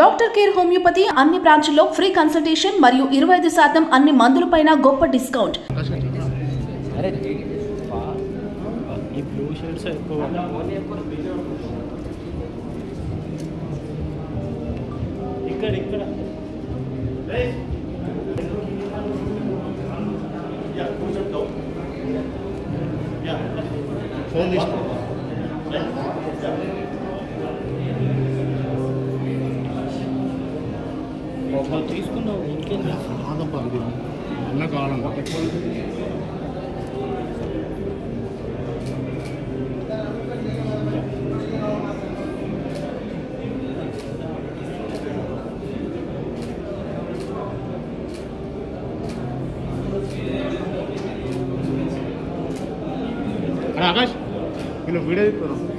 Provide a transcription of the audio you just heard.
Doctor care homeopathy అన్ని బ్రాంచ్ల్లో free consultation మరియు 25% అన్ని మందులపైన గొప్ప డిస్కౌంట్. తీసుకున్నావు ఇంకేం అన్న కావాలంట ఆకాష్ వీళ్ళు వీడియో